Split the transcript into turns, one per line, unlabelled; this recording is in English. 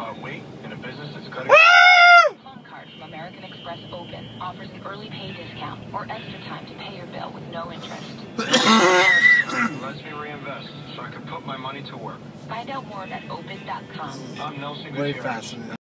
about we in a business that's cutting.
Phone card from American Express Open offers an early pay discount or extra time to pay your bill with no interest.
Lets me reinvest so I can put my money to work.
Find out more at open.com.
I'm Nelson
Way
Gutierrez.
faster than